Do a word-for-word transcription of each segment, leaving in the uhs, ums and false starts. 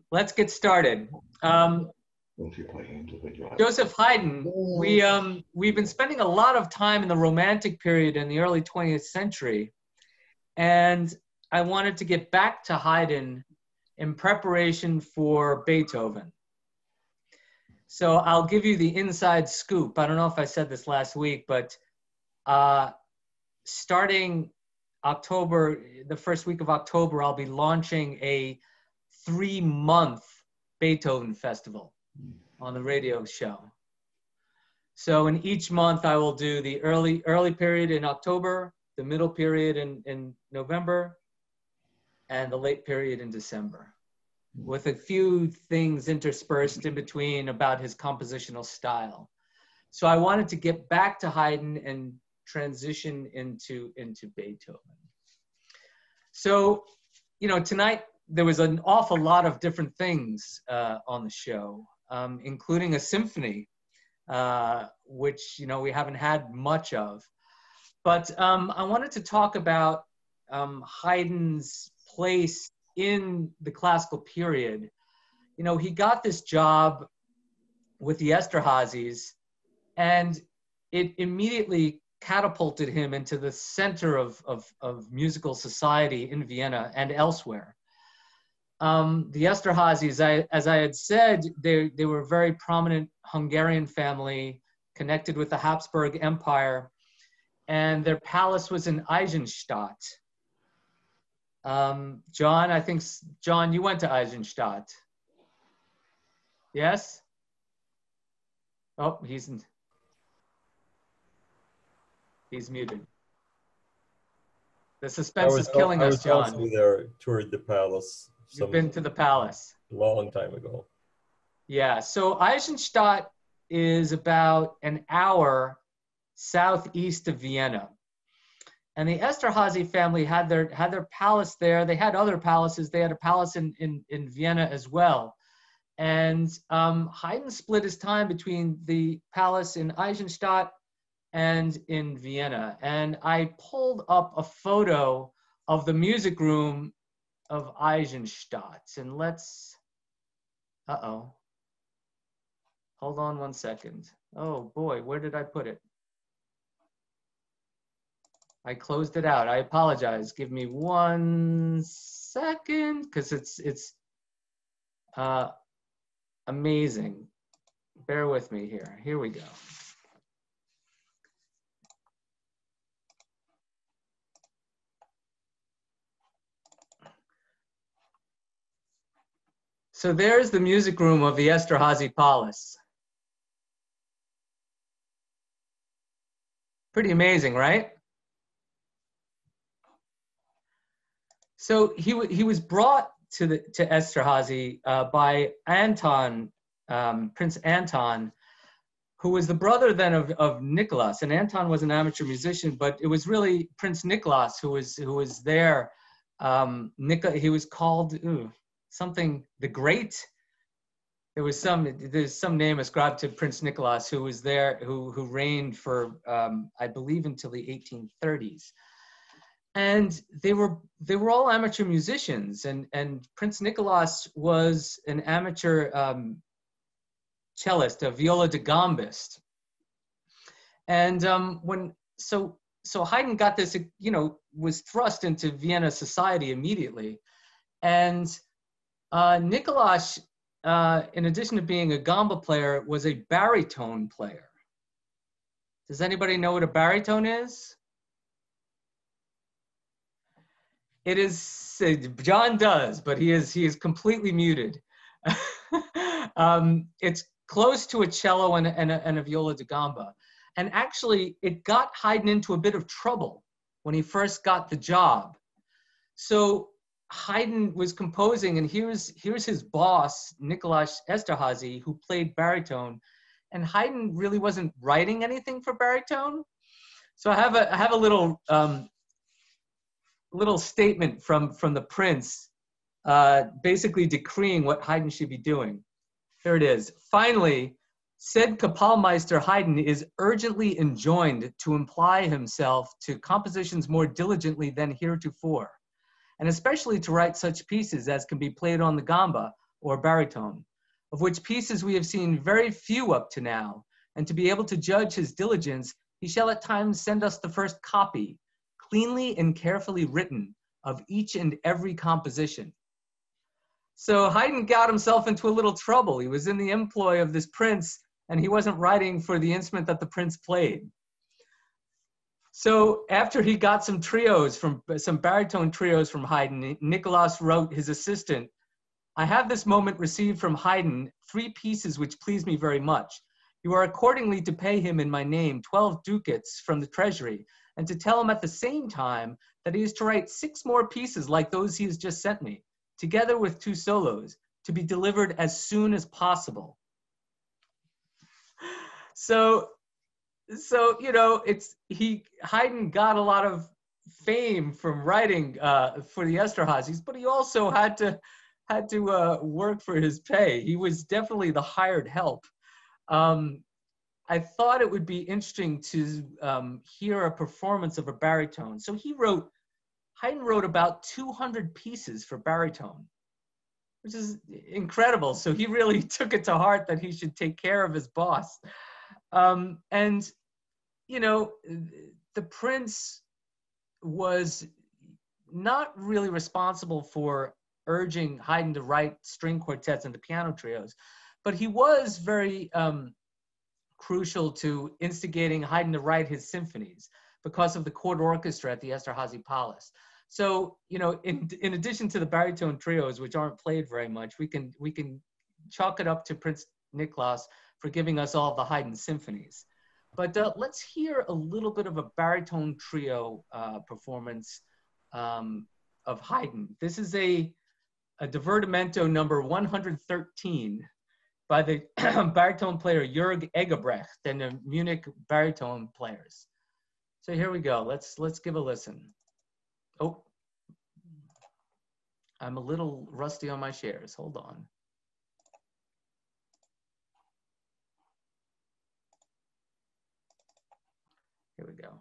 Let's get started. Um, Joseph Haydn, we, um, we've been spending a lot of time in the Romantic period in the early twentieth century. And I wanted to get back to Haydn in preparation for Beethoven. So I'll give you the inside scoop. I don't know if I said this last week, but uh, starting October, the first week of October, I'll be launching a three-month Beethoven festival on the radio show. So in each month, I will do the early early period in October, the middle period in, in November, and the late period in December, with a few things interspersed in between about his compositional style. So I wanted to get back to Haydn and transition into, into Beethoven. So, you know, tonight there was an awful lot of different things uh, on the show, um, including a symphony, uh, which, you know, we haven't had much of. But um, I wanted to talk about um, Haydn's place in the classical period. You know, he got this job with the Esterházys, and it immediately catapulted him into the center of, of, of musical society in Vienna and elsewhere. Um, the Esterházys, I, as I had said, they, they were a very prominent Hungarian family connected with the Habsburg Empire, and their palace was in Eisenstadt. Um, John, I think, John, you went to Eisenstadt. Yes? Oh, he's, he's muted. The suspense was, is killing I us, was John. also there, toured the palace. You've been to the palace. A long time ago. Yeah, so Eisenstadt is about an hour southeast of Vienna. And the Esterházy family had their, had their palace there. They had other palaces. They had a palace in, in, in Vienna as well. And um, Haydn split his time between the palace in Eisenstadt and in Vienna. And I pulled up a photo of the music room of Eisenstadt. And let's, uh-oh. Hold on one second. Oh boy, where did I put it? I closed it out. I apologize. Give me one second, because it's it's uh, amazing. Bear with me here. Here we go. So there's the music room of the Esterházy Palace. Pretty amazing, right? So he, he was brought to, the, to Esterházy uh, by Anton, um, Prince Anton, who was the brother then of, of Nicholas. And Anton was an amateur musician, but it was really Prince Nicholas who was, who was there. Um, Nico, he was called ooh, something, the Great. There was some, there's some name ascribed to Prince Nicholas who was there, who, who reigned for, um, I believe, until the eighteen thirties. And they were they were all amateur musicians, and and Prince Nicholas was an amateur um, cellist, a viola da gambist. And um, when so so Haydn got this, you know, was thrust into Vienna society immediately, and uh, Nicholas, uh, in addition to being a gamba player, was a baritone player. Does anybody know what a baritone is? It is, uh, John does, but he is, he is completely muted. um, it's close to a cello and a, and, a, and a viola da gamba. And actually, it got Haydn into a bit of trouble when he first got the job. So Haydn was composing, and here's, here's his boss, Nicholas Esterházy, who played baritone. And Haydn really wasn't writing anything for baritone. So I have a, I have a little, um, little statement from, from the prince, uh, basically decreeing what Haydn should be doing. Here it is. Finally, said Kapellmeister Haydn is urgently enjoined to apply himself to compositions more diligently than heretofore, and especially to write such pieces as can be played on the gamba, or baritone, of which pieces we have seen very few up to now, and to be able to judge his diligence, he shall at times send us the first copy, cleanly and carefully written, of each and every composition. So Haydn got himself into a little trouble. He was in the employ of this prince, and he wasn't writing for the instrument that the prince played. So after he got some trios from, some baritone trios from Haydn, Nicholas wrote his assistant, "I have this moment received from Haydn three pieces which please me very much. You are accordingly to pay him in my name twelve ducats from the treasury, and to tell him at the same time that he is to write six more pieces like those he has just sent me, together with two solos, to be delivered as soon as possible." So, so you know, it's he Haydn got a lot of fame from writing uh, for the Esterházys, but he also had to had to uh, work for his pay. He was definitely the hired help. Um, I thought it would be interesting to um, hear a performance of a baritone. So he wrote, Haydn wrote about two hundred pieces for baritone, which is incredible. So he really took it to heart that he should take care of his boss. Um, and, you know, the prince was not really responsible for urging Haydn to write string quartets and the piano trios, but he was very um, crucial to instigating Haydn to write his symphonies because of the court orchestra at the Esterházy Palace. So, you know, in, in addition to the baritone trios, which aren't played very much, we can, we can chalk it up to Prince Nicholas for giving us all the Haydn symphonies. But uh, let's hear a little bit of a baritone trio uh, performance um, of Haydn. This is a, a divertimento number one hundred thirteen by the baritone player Jörg Egebrecht and the Munich baritone players. So here we go. Let's, let's give a listen. Oh, I'm a little rusty on my shares. Hold on. Here we go.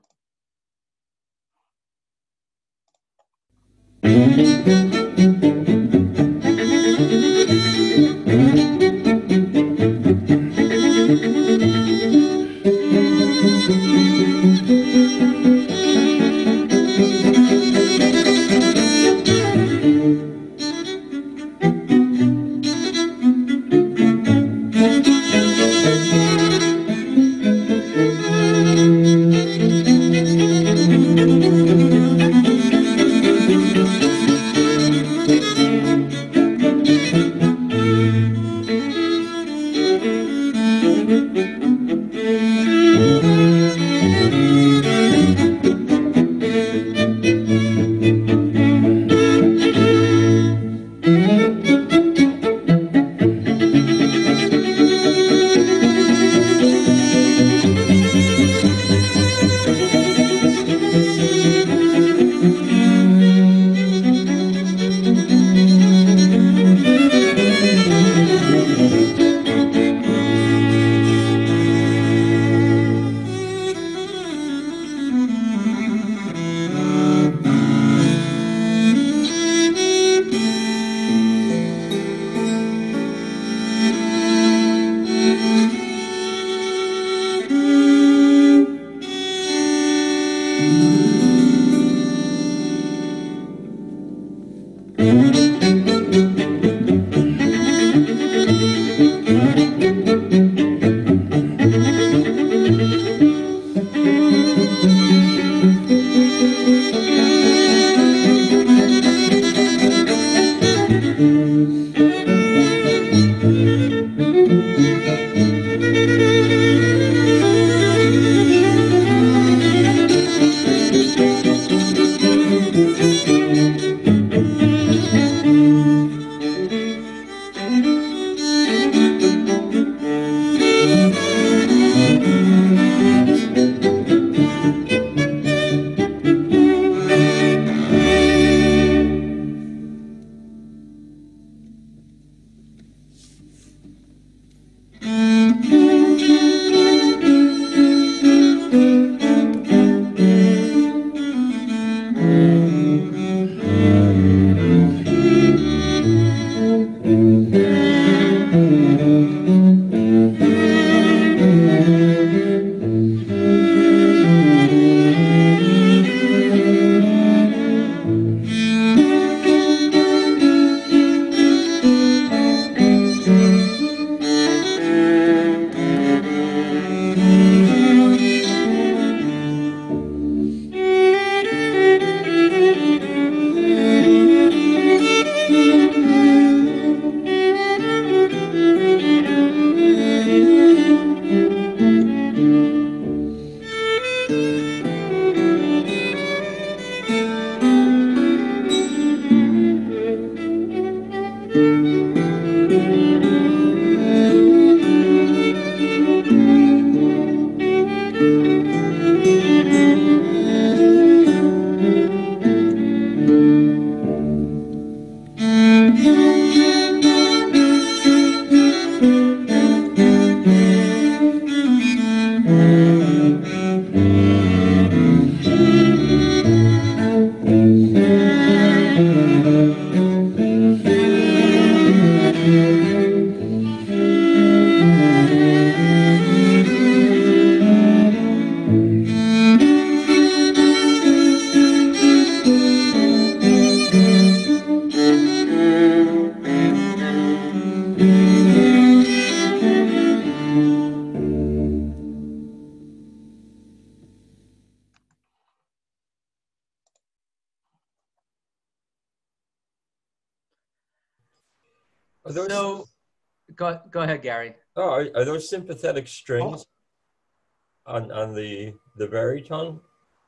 Are those, So, go, go ahead, Gary. oh, are, are those sympathetic strings on, on the, the baritone?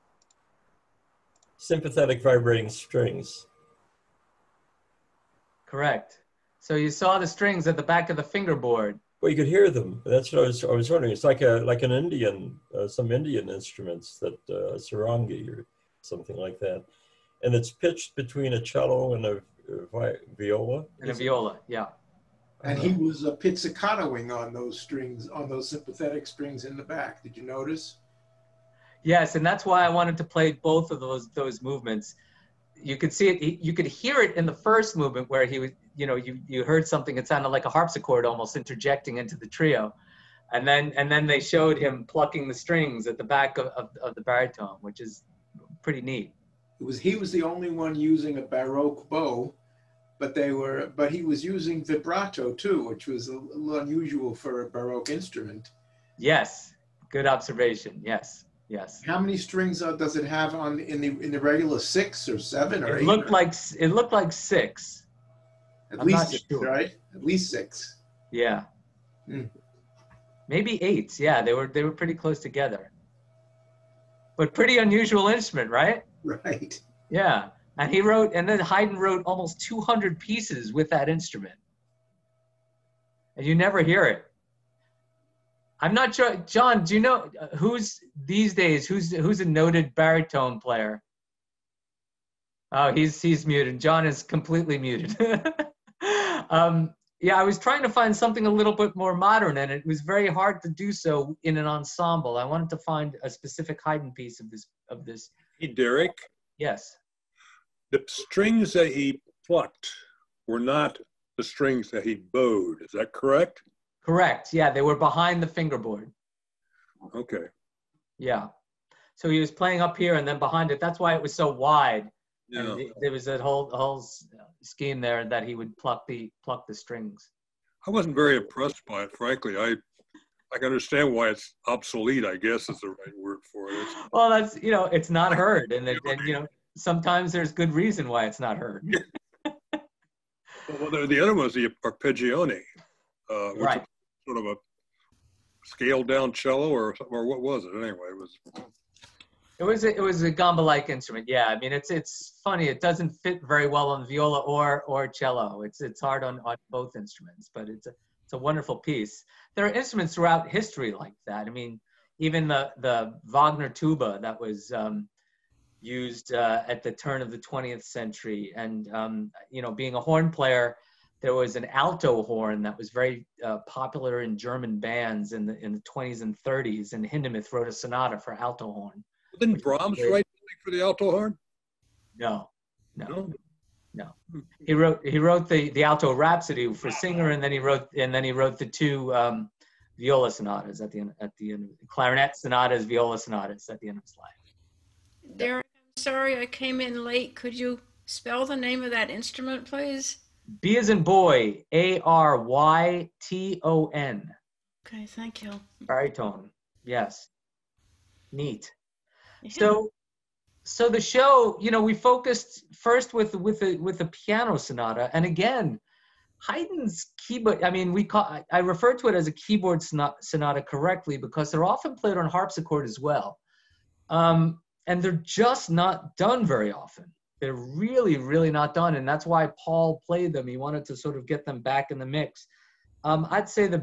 Sympathetic vibrating strings. Correct. So you saw the strings at the back of the fingerboard. Well, you could hear them. That's what I was, I was wondering. It's like a like an Indian, uh, some Indian instruments that uh, sarangi or something like that, and it's pitched between a cello and a, a viola. And a viola, it? yeah. And he was uh, pizzicatoing on those strings, on those sympathetic strings in the back. Did you notice? Yes, and that's why I wanted to play both of those those movements. You could see it. You could hear it in the first movement where he was, you know, you you heard something. It sounded like a harpsichord almost interjecting into the trio, and then and then they showed him plucking the strings at the back of, of, of the baritone, which is pretty neat. It was he was the only one using a Baroque bow, but they were but he was using vibrato too, which was a little unusual for a Baroque instrument. Yes, good observation. Yes. Yes. How many strings uh, does it have on in the in the regular six or seven or it eight? Looked like it looked like six. At I'm least six, sure. right? At least six. Yeah. Hmm. Maybe eight. Yeah, they were they were pretty close together. But pretty unusual instrument, right? Right. Yeah. And he wrote, and then Haydn wrote almost two hundred pieces with that instrument. And you never hear it. I'm not sure, John, do you know who's these days, who's who's a noted baritone player? Oh, he's he's muted. John is completely muted. um, yeah, I was trying to find something a little bit more modern, and it was very hard to do so in an ensemble. I wanted to find a specific Haydn piece of this of this. Hey, Derek. Yes. The strings that he plucked were not the strings that he bowed. Is that correct? Correct. Yeah, they were behind the fingerboard. Okay. Yeah. So he was playing up here and then behind it. That's why it was so wide. Yeah. And it, there was that whole whole scheme there that he would pluck the pluck the strings. I wasn't very impressed by it, frankly. I I can understand why it's obsolete, I guess is the right word for it. It's, well, that's, you know, it's not heard. And, it, and, you know, sometimes there's good reason why it's not heard. well, the, the other one was the arpeggione, uh, which right. was sort of a scaled down cello or or what was it anyway? It was. It was a, it was a gamba-like instrument. Yeah, I mean it's it's funny. It doesn't fit very well on viola or or cello. It's it's hard on, on both instruments, but it's a it's a wonderful piece. There are instruments throughout history like that. I mean, even the the Wagner tuba that was um, used uh, at the turn of the twentieth century, and um, you know, being a horn player, there was an alto horn that was very uh, popular in German bands in the in the twenties and thirties, and Hindemith wrote a sonata for alto horn. Didn't Brahms write something for the alto horn? No, no, No. no. He wrote he wrote the the alto rhapsody for singer, and then he wrote and then he wrote the two um, viola sonatas at the end at the end clarinet sonatas, viola sonatas at the end of his life. Derek, I'm sorry I came in late. Could you spell the name of that instrument, please? B as in boy, A R Y T O N. Okay, thank you. Baritone. Yes. Neat. Yeah. So, so the show, you know, we focused first with with the with the piano sonata, and again, Haydn's keyboard. I mean, we call I refer to it as a keyboard sonata correctly because they're often played on harpsichord as well, um, and they're just not done very often. They're really, really not done, and that's why Paul played them. He wanted to sort of get them back in the mix. Um, I'd say the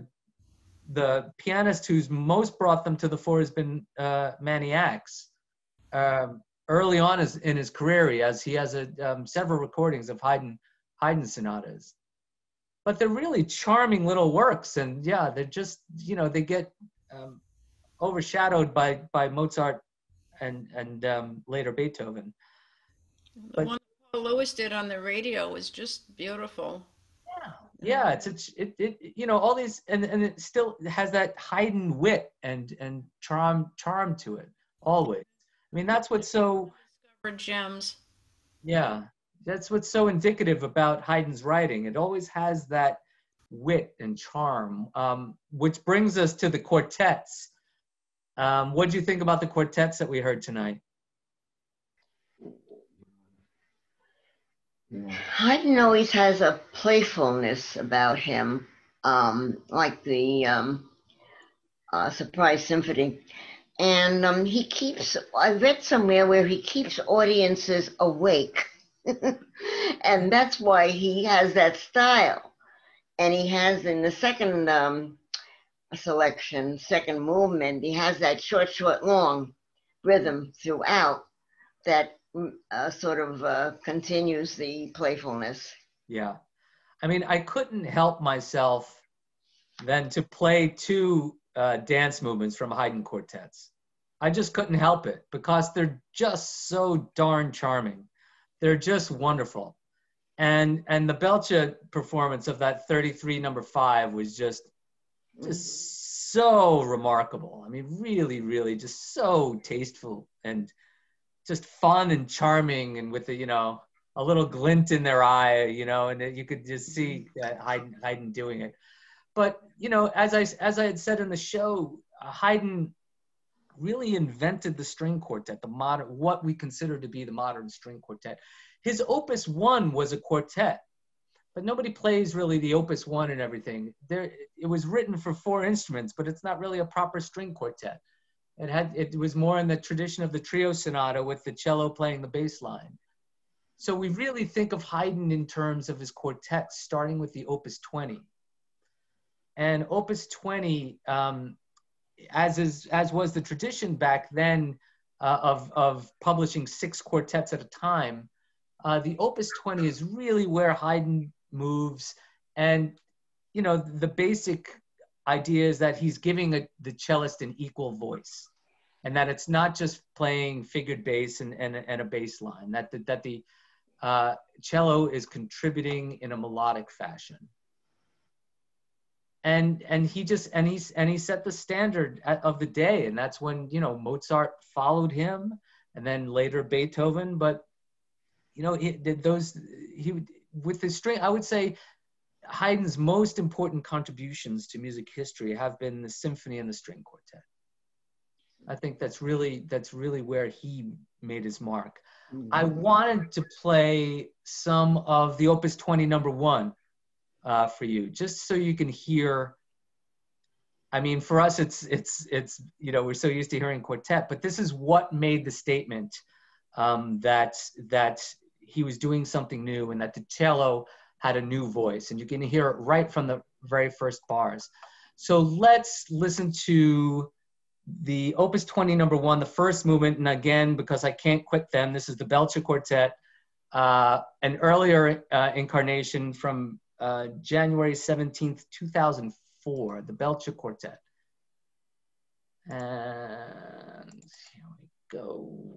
the pianist who's most brought them to the fore has been uh, Manny Axe. Um, early on his, in his career, he has, he has a, um, several recordings of Haydn, Haydn sonatas. But they're really charming little works, and yeah, they're just, you know, they get um, overshadowed by, by Mozart and, and um, later Beethoven. The But, one Paul Lewis did on the radio was just beautiful. yeah, yeah, it's, it's it, it, you know, all these, and, and it still has that Haydn wit and, and charm, charm to it, always. I mean, that's what's so, Discovered gems. yeah, that's what's so indicative about Haydn's writing. It always has that wit and charm, um, which brings us to the quartets. Um, what do you think about the quartets that we heard tonight? Haydn always has a playfulness about him, um, like the um, uh, Surprise Symphony. And um, he keeps, I read somewhere where he keeps audiences awake. And that's why he has that style. And he has in the second um, selection, second movement, he has that short, short, long rhythm throughout that uh, sort of uh, continues the playfulness. Yeah. I mean, I couldn't help myself then to play two uh, dance movements from Haydn quartets. I just couldn't help it because they're just so darn charming. They're just wonderful. And and the Belcher performance of that thirty-three number five was just, just so remarkable. I mean, really, really just so tasteful and just fun and charming, and with a, you know, a little glint in their eye, you know, and you could just see uh, Haydn, Haydn doing it. But, you know, as I, as I had said in the show, uh, Haydn really invented the string quartet, the modern, what we consider to be the modern string quartet. His opus one was a quartet, but nobody plays really the opus one and everything. There, it was written for four instruments, but it's not really a proper string quartet. It had, it was more in the tradition of the trio sonata with the cello playing the bass line. So we really think of Haydn in terms of his quartets, starting with the opus twenty. And opus twenty, um, as is, as was the tradition back then uh, of, of publishing six quartets at a time, uh, the opus twenty is really where Haydn moves. And, you know, the basic idea is that he's giving a, the cellist an equal voice, and that it's not just playing figured bass and, and, and a bass line, that the, that the uh, cello is contributing in a melodic fashion. And, and he just, and he's, and he set the standard of the day. And that's when, you know, Mozart followed him, and then later Beethoven. But, you know, he did those, he, with the string, I would say Haydn's most important contributions to music history have been the symphony and the string quartet. I think that's really, that's really where he made his mark. Mm-hmm. I wanted to play some of the opus twenty number one uh, for you, just so you can hear. I mean, for us, it's, it's, it's, you know, we're so used to hearing quartet, but this is what made the statement um, that, that he was doing something new, and that the cello had a new voice, and you can hear it right from the very first bars. So let's listen to the opus twenty number one, the first movement. And again, because I can't quit them, this is the Belcher Quartet, uh, an earlier uh, incarnation from uh, January seventeenth, two thousand four, the Belcher Quartet. And here we go.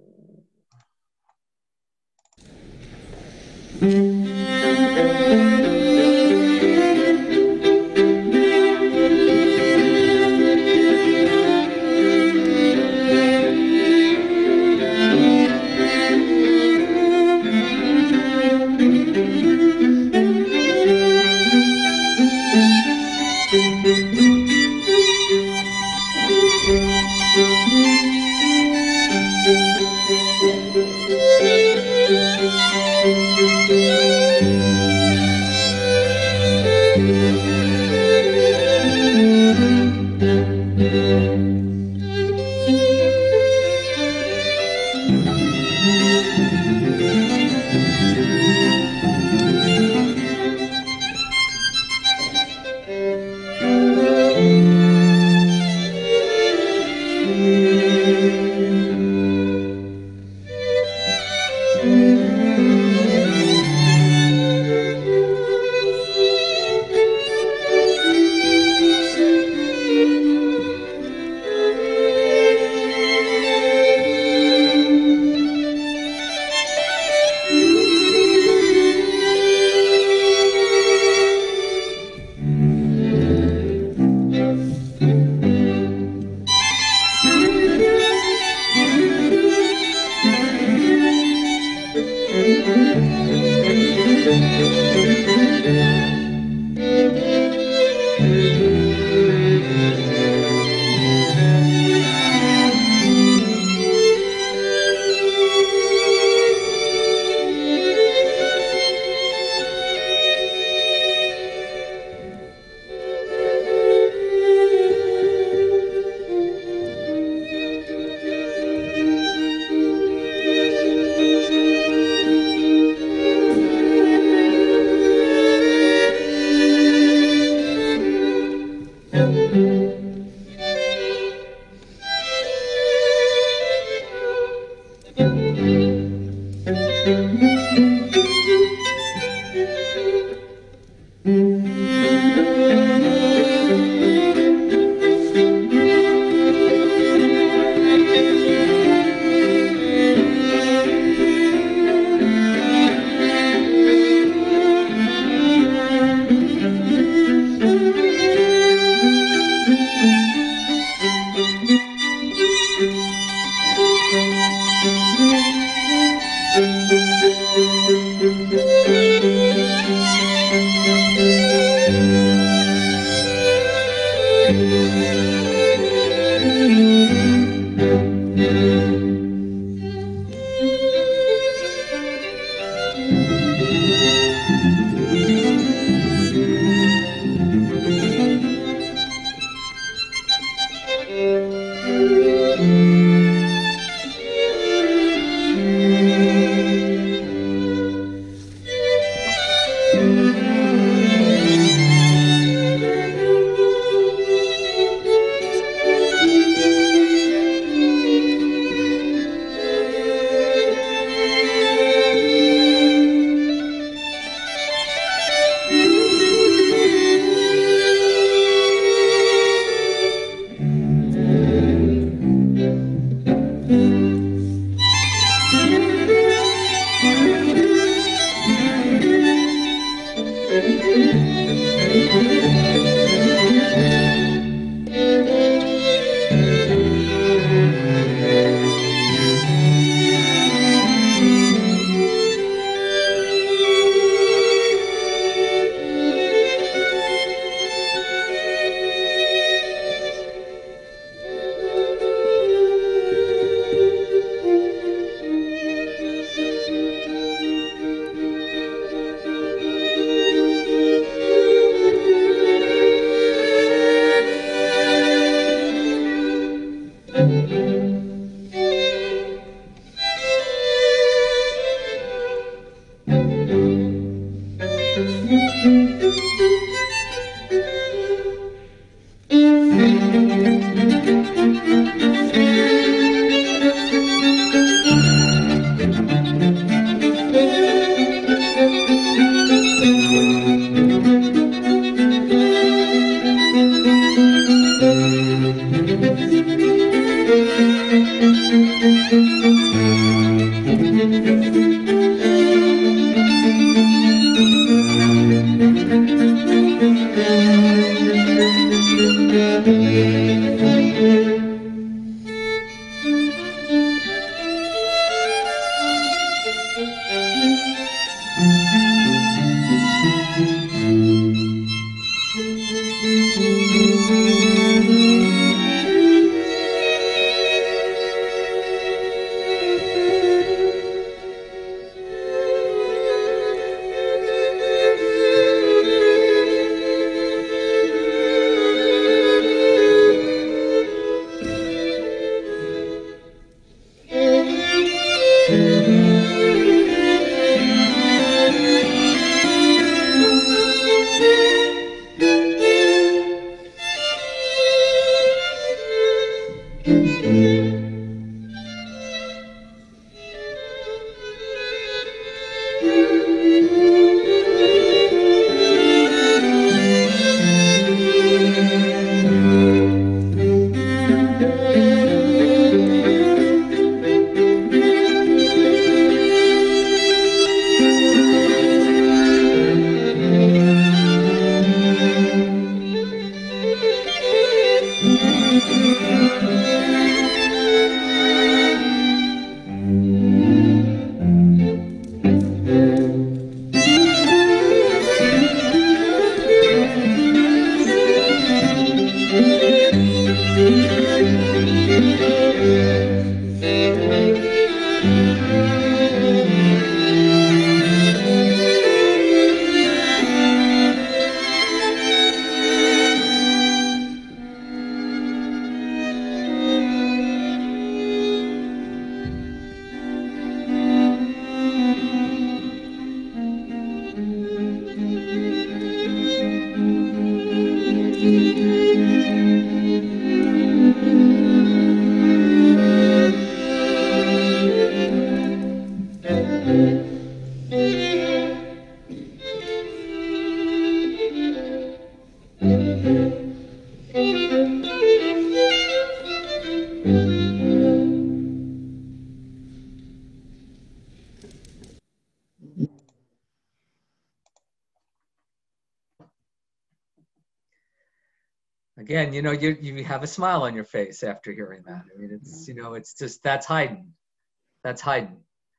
Again, you know, you you have a smile on your face after hearing that. I mean, it's, you know, it's just, that's Haydn. That's Haydn.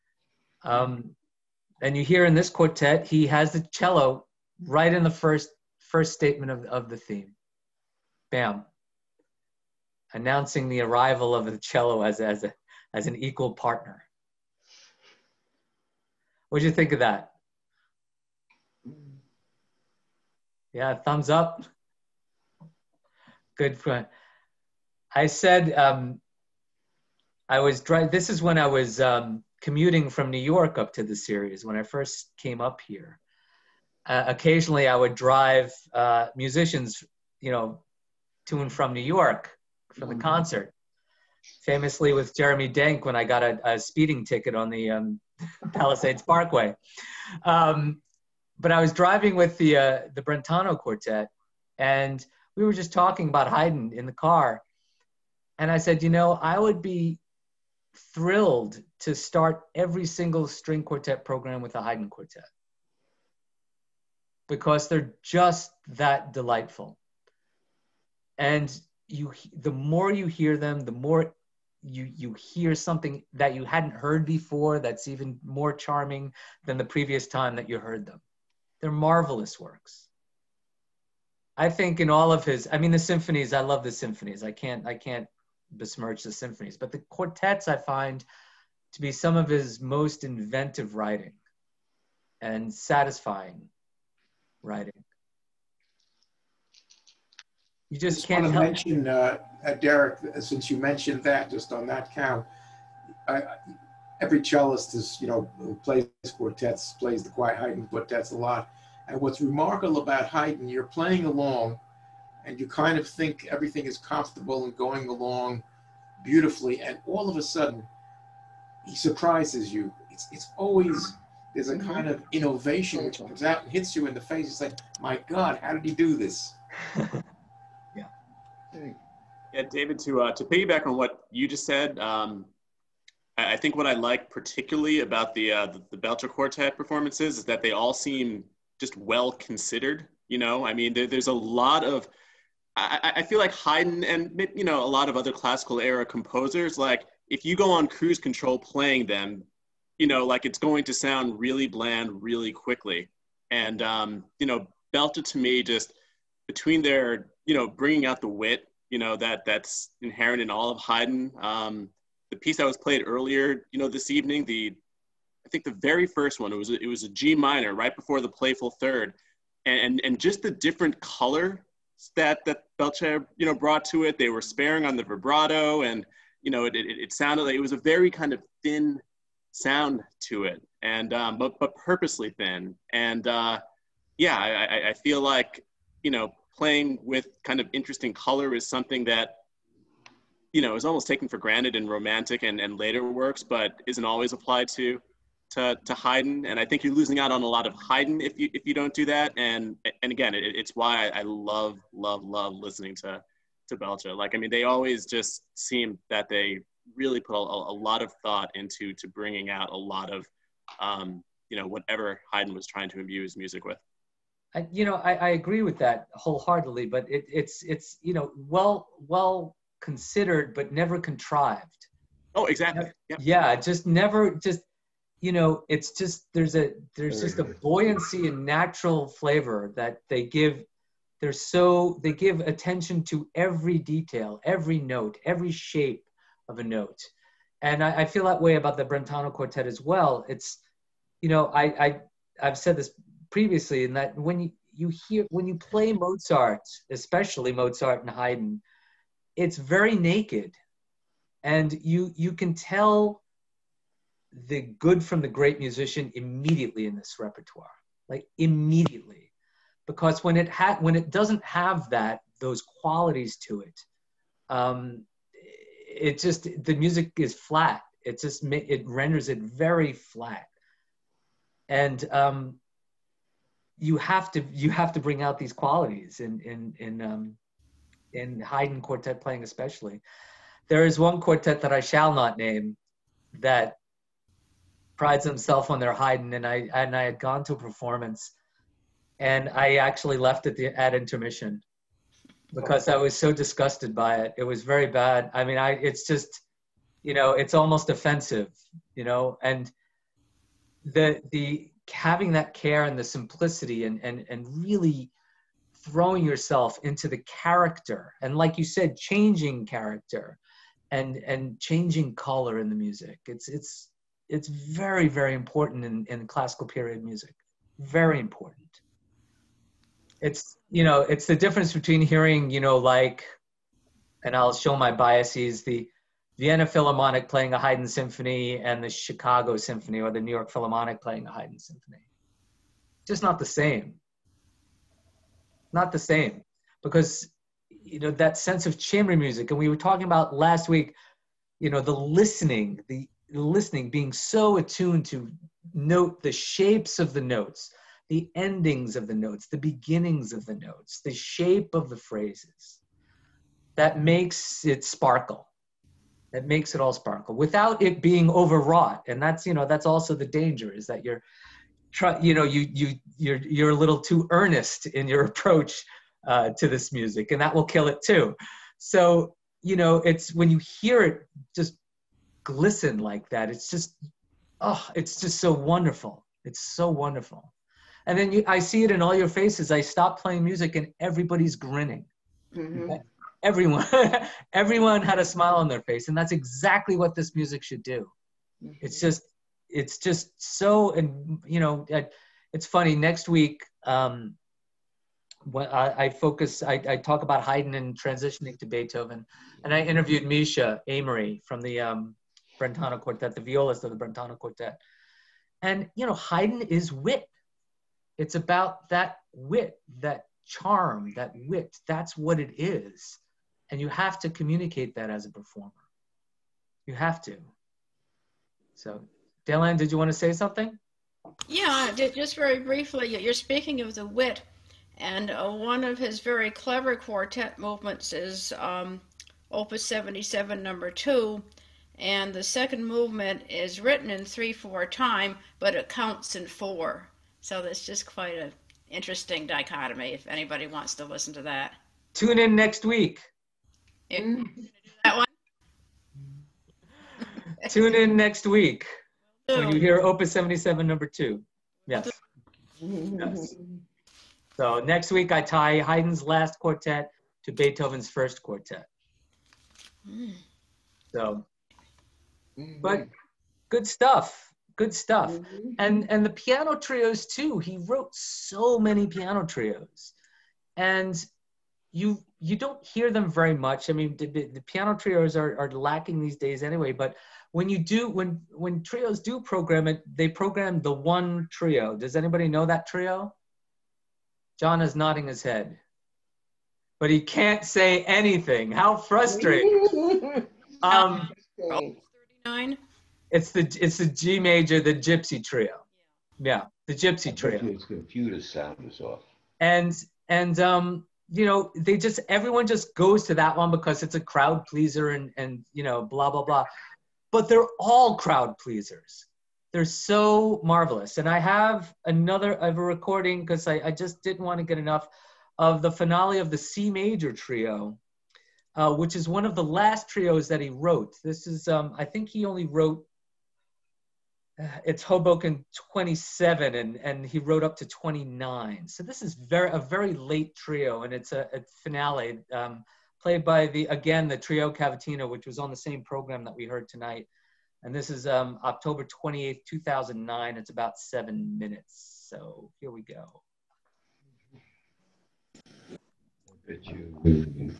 Um, and you hear in this quartet, he has the cello right in the first first statement of, of the theme. Bam. Announcing the arrival of the cello as, as, a, as an equal partner. What'd you think of that? Yeah, thumbs up. Good friend. I said, um, I was driving, this is when I was um, commuting from New York up to the series, when I first came up here. Uh, occasionally I would drive uh, musicians, you know, to and from New York for the concert. Famously with Jeremy Denk when I got a, a speeding ticket on the um, Palisades Parkway. Um, but I was driving with the, uh, the Brentano Quartet, and we were just talking about Haydn in the car. And I said, you know, I would be thrilled to start every single string quartet program with a Haydn quartet, because they're just that delightful. And you, the more you hear them, the more you, you hear something that you hadn't heard before that's even more charming than the previous time that you heard them. They're marvelous works. I think in all of his, I mean, the symphonies, I love the symphonies. I can't, I can't besmirch the symphonies, but the quartets I find to be some of his most inventive writing and satisfying writing. You just, just can't want to help. mention, uh, uh, Derek, since you mentioned that, just on that count, I, every cellist is, you know, who plays quartets, plays the quiet Haydn quartets a lot. And what's remarkable about Haydn, you're playing along and you kind of think everything is comfortable and going along beautifully. And all of a sudden, he surprises you. It's, it's always, there's a kind of innovation which comes out and hits you in the face. It's like, my God, how did he do this? Yeah. Yeah, David, to, uh, to piggyback on what you just said, um, I, I think what I like particularly about the, uh, the, the Belcher Quartet performances is that they all seem just well considered. You know, I mean, there, there's a lot of I, I feel like Haydn and, you know, a lot of other classical era composers, like if you go on cruise control playing them, you know, like it's going to sound really bland really quickly. And, um, you know, Belter to me just between their, you know, bringing out the wit, you know, that that's inherent in all of Haydn. Um, the piece that was played earlier, you know, this evening, the, I think the very first one, it was, a, it was a G minor right before the playful third. And, and just the different color that, that Belcher, you know, brought to it. They were sparing on the vibrato and, you know, it, it, it sounded like it was a very kind of thin sound to it. And, um, but, but purposely thin. And uh, yeah, I, I feel like, you know, playing with kind of interesting color is something that, you know, is almost taken for granted in romantic and, and later works, but isn't always applied to, to, to Haydn. And I think you're losing out on a lot of Haydn if you, if you don't do that. And, and again, it, it's why I, I love, love, love listening to, to Belcher. Like, I mean, they always just seem that they really put a, a lot of thought into, to bringing out a lot of, um, you know, whatever Haydn was trying to imbue his music with. I, you know, I, I agree with that wholeheartedly, but it, it's, it's, you know, well, well considered, but never contrived. Oh, exactly. Yep. Yeah. Just never, just, you know, it's just, there's a, there's just a buoyancy and natural flavor that they give. They're so, they give attention to every detail, every note, every shape of a note. And I, I feel that way about the Brentano Quartet as well. It's, you know, I, I, I've said this previously, in that when you, you hear, when you play Mozart, especially Mozart and Haydn, it's very naked. And you, you can tell the good from the great musician immediately in this repertoire, like immediately. Because when it ha when it doesn't have that, those qualities to it, um, it just, the music is flat. It just, it renders it very flat. And um, you have to, you have to bring out these qualities in, in, in, um, in Haydn quartet playing especially. There is one quartet that I shall not name that prides himself on their Haydn, and I, and I had gone to a performance, and I actually left at the at intermission because I was so disgusted by it. It was very bad. I mean, I it's just, you know, it's almost offensive, you know, and the the having that care and the simplicity and and and really throwing yourself into the character, and like you said, changing character and and changing color in the music. It's it's it's very, very important in, in classical period music. Very important. It's, you know, it's the difference between hearing, you know, like, and I'll show my biases, the Vienna Philharmonic playing a Haydn symphony and the Chicago Symphony or the New York Philharmonic playing a Haydn symphony. Just not the same. Not the same. Because, you know, that sense of chamber music, and we were talking about last week, you know, the listening, the listening, being so attuned to note the shapes of the notes, the endings of the notes, the beginnings of the notes, the shape of the phrases. That makes it sparkle. That makes it all sparkle without it being overwrought. And that's, you know, that's also the danger, is that you're, try, you know, you, you, you're, you're a little too earnest in your approach uh, to this music, and that will kill it too. So, you know, it's when you hear it just glisten like that, it's just, oh, it's just so wonderful. It's so wonderful. And then you, I see it in all your faces. I stop playing music and everybody's grinning. Mm-hmm. Everyone, everyone had a smile on their face, and that's exactly what this music should do. Mm-hmm. It's just, it's just so, and you know, it's funny. Next week, um, when I, I focus, I, I talk about Haydn and transitioning to Beethoven, and I interviewed Misha Amory from the um, Brentano Quartet, the violist of the Brentano Quartet. And, you know, Haydn is wit. It's about that wit, that charm, that wit. That's what it is. And you have to communicate that as a performer. You have to. So, Delaney, did you want to say something? Yeah, just very briefly, you're speaking of the wit. And uh, one of his very clever quartet movements is um, Opus seventy-seven, number two. And the second movement is written in three four time, but it counts in four. So that's just quite an interesting dichotomy if anybody wants to listen to that. Tune in next week. If, that one. Tune in next week when So, you hear Opus seventy-seven number two. Yes. Yes. So next week I tie Haydn's last quartet to Beethoven's first quartet. mm, So, but good stuff. Good stuff. And and the piano trios too. He wrote so many piano trios, and you you don't hear them very much. I mean, the, the, the piano trios are, are lacking these days anyway. But when you do, when when trios do program it, they program the one trio. Does anybody know that trio? John is nodding his head, but he can't say anything. How frustrating! Um, thirty-nine. it's the it's the G major, the Gypsy trio. Yeah, the Gypsy I trio. bet you its computer sound is off. And and um, you know, they just everyone just goes to that one because it's a crowd pleaser and and you know, blah blah blah. But they're all crowd pleasers. They're so marvelous. And I have another I have a recording because I, I just didn't want to get enough of the finale of the C major trio, uh, which is one of the last trios that he wrote. This is um, I think he only wrote it's Hoboken twenty-seven, and, and he wrote up to twenty-nine. So this is very a very late trio, and it's a, a finale um, played by, the again, the Trio Cavatina, which was on the same program that we heard tonight. And this is um, October twenty-eighth, two thousand nine. It's about seven minutes. So here we go. I bet you.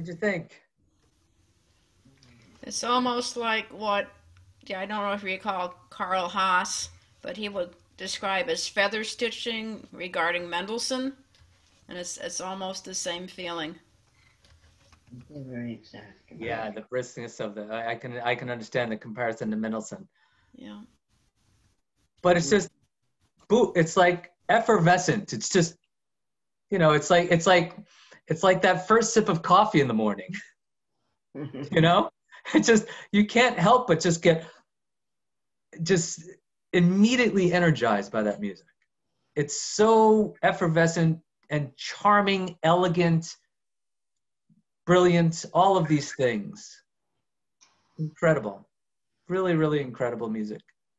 What'd you think? It's almost like what, yeah, I don't know if you recall Karl Haas, but he would describe as feather stitching regarding Mendelssohn, and it's it's almost the same feeling. They're very exact. Yeah, the briskness of the, I, I can I can understand the comparison to Mendelssohn. Yeah. But it's just, it's like effervescent. It's just, you know, it's like it's like it's like that first sip of coffee in the morning. You know, it just, you can't help but just get just immediately energized by that music. It's so effervescent and charming, elegant, brilliant, all of these things. Incredible. Really, really incredible music.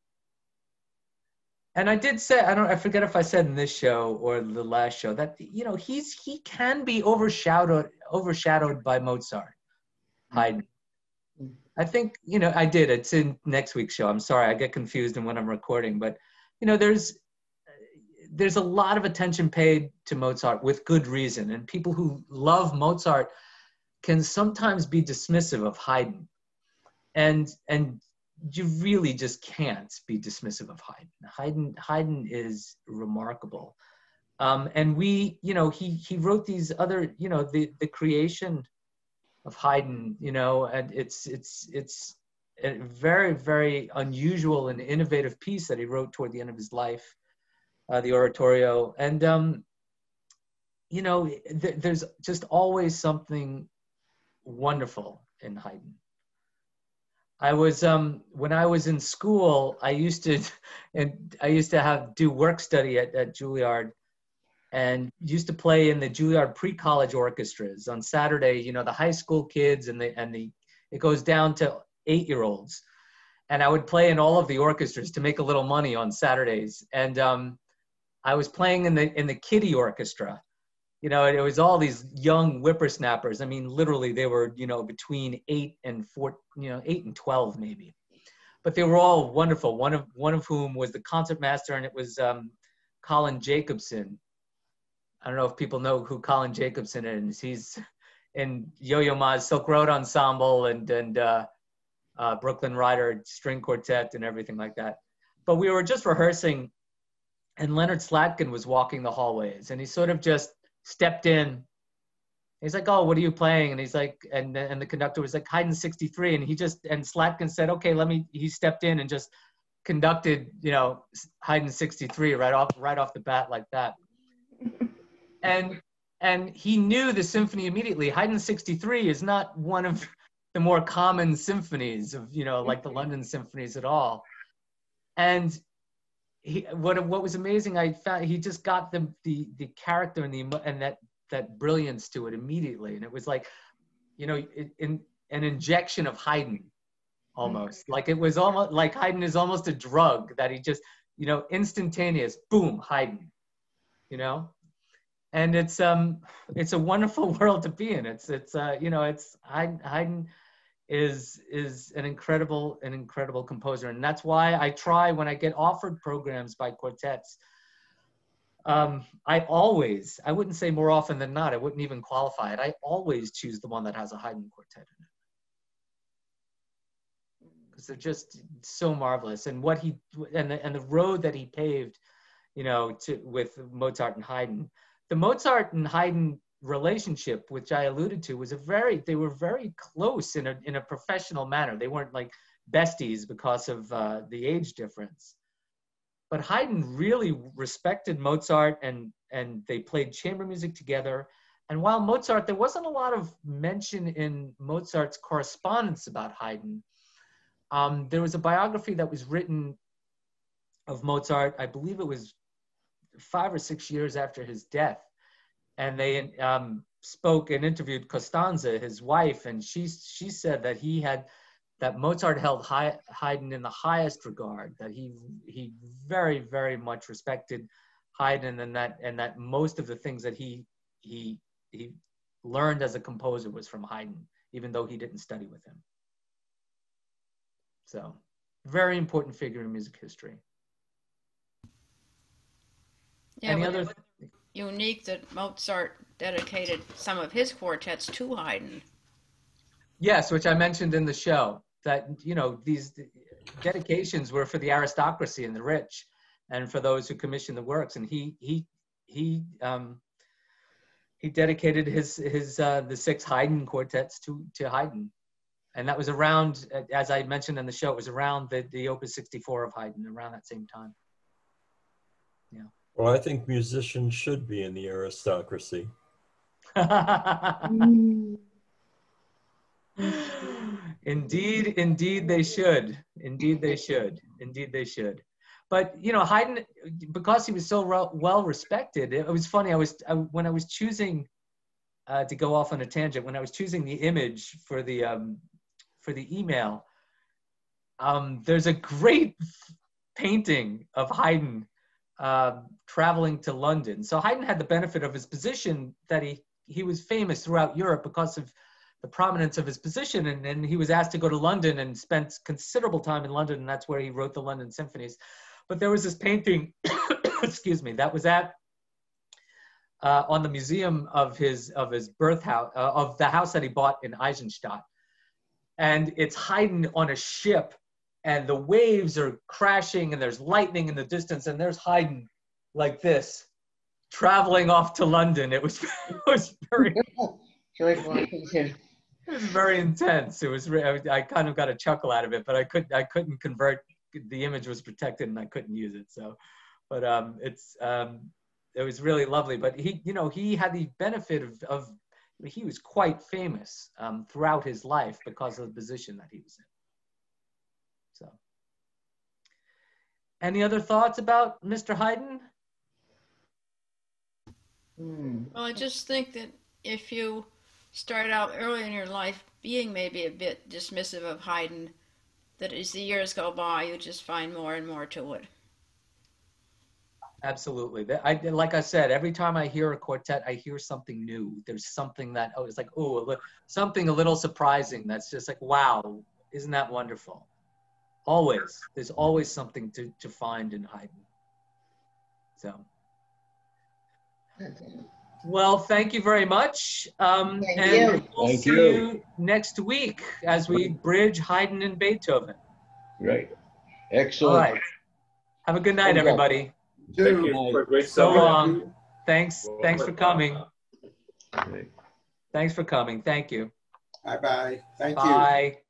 And I did say, I don't, I forget if I said in this show or the last show that, you know, he's, he can be overshadowed, overshadowed by Mozart, Haydn. I think, you know, I did, it's in next week's show. I'm sorry, I get confused in when I'm recording, but, you know, there's, there's a lot of attention paid to Mozart with good reason. And people who love Mozart can sometimes be dismissive of Haydn. And, and you really just can't be dismissive of Haydn. Haydn, Haydn is remarkable. Um, and we, you know, he, he wrote these other, you know, the, the creation of Haydn, you know, and it's, it's, it's a very, very unusual and innovative piece that he wrote toward the end of his life, uh, the oratorio. And, um, you know, th there's just always something wonderful in Haydn. I was, um, when I was in school, I used to, and I used to have, do work study at, at Juilliard, and used to play in the Juilliard pre-college orchestras on Saturday, you know, the high school kids and the, and the, it goes down to eight-year-olds. And I would play in all of the orchestras to make a little money on Saturdays. And um, I was playing in the, in the kiddie orchestra. You know, it was all these young whippersnappers. I mean, literally they were, you know, between eight and four, you know, eight and twelve maybe. But they were all wonderful. One of, one of whom was the concertmaster, and it was um, Colin Jacobson. I don't know if people know who Colin Jacobson is. He's in Yo-Yo Ma's Silk Road Ensemble and, and uh, uh, Brooklyn Rider String Quartet and everything like that. But we were just rehearsing, and Leonard Slatkin was walking the hallways, and he sort of just stepped in. He's like, "Oh, what are you playing?" And he's like, and, and the conductor was like, "Haydn sixty-three." And he just, and Slatkin said, "Okay, let me," he stepped in and just conducted, you know, Haydn sixty-three right off, right off the bat like that. And, and he knew the symphony immediately. Haydn sixty-three is not one of the more common symphonies of, you know, like the London symphonies at all. And he, what, what was amazing, I found he just got the, the, the character and the, and that, that brilliance to it immediately. And it was like, you know, it, in, an injection of Haydn almost. Like it was almost like Haydn is almost a drug that he just, you know, instantaneous, boom, Haydn, you know? And it's, um, it's a wonderful world to be in. It's, it's, uh, you know, it's, Haydn is, is an incredible, an incredible composer. And that's why I try, when I get offered programs by quartets, um, I always, I wouldn't say more often than not, I wouldn't even qualify it. I always choose the one that has a Haydn quartet in it. Because they're just so marvelous. And what he, and the, and the road that he paved, you know, to, with Mozart and Haydn. The Mozart and Haydn relationship, which I alluded to, was a very, they were very close in a, in a professional manner. They weren't like besties because of uh, the age difference. But Haydn really respected Mozart, and, and they played chamber music together. And while Mozart, there wasn't a lot of mention in Mozart's correspondence about Haydn. Um, there was a biography that was written of Mozart, I believe it was five or six years after his death. And they um, spoke and interviewed Costanza, his wife, and she, she said that he had, that Mozart held Haydn in the highest regard, that he, he very, very much respected Haydn, and that, and that most of the things that he, he, he learned as a composer was from Haydn, even though he didn't study with him. So, very important figure in music history. Yeah, Any but other? it was unique that Mozart dedicated some of his quartets to Haydn. Yes, which I mentioned in the show, that, you know, these dedications were for the aristocracy and the rich, and for those who commissioned the works. And he he he um, he dedicated his his uh, the six Haydn quartets to to Haydn, and that was around, as I mentioned in the show, it was around the the Opus sixty-four of Haydn, around that same time. Yeah. Well, I think musicians should be in the aristocracy. Indeed, indeed they should. Indeed they should. Indeed they should. But, you know, Haydn, because he was so well respected, it was funny. I was I, when I was choosing uh, to go off on a tangent, when I was choosing the image for the um, for the email, um, there's a great painting of Haydn uh, traveling to London. So Haydn had the benefit of his position, that he he was famous throughout Europe because of the prominence of his position, and, and he was asked to go to London and spent considerable time in London, and that's where he wrote the London symphonies. But there was this painting, excuse me, that was at uh, on the museum of his of his birth house, uh, of the house that he bought in Eisenstadt, and it's Haydn on a ship, and the waves are crashing, and there's lightning in the distance, and there's Haydn like this, traveling off to London. It was it was very it was very intense. It was I kind of got a chuckle out of it, but I could I couldn't convert. The image was protected and I couldn't use it. So, but um, it's um, it was really lovely. But he, you know, he had the benefit of, of he was quite famous um, throughout his life because of the position that he was in. So, any other thoughts about Mister Haydn? Well, I just think that if you start out early in your life being maybe a bit dismissive of Haydn, that as the years go by, you just find more and more to it. Absolutely. I, like I said, every time I hear a quartet, I hear something new. There's something that, oh, it's like, oh, something a little surprising. That's just like, wow, isn't that wonderful? Always. There's always something to, to find in Haydn. So. Well, thank you very much. Um, Thank and you. we'll Thank see you. you next week as we bridge Haydn and Beethoven. Great. All Excellent. right. Have a good night, Good luck. everybody. Thank you for a great So summer. long. Thanks. Thanks for coming. Great. Thanks for coming. Thank you. Bye-bye. Thank you. Bye.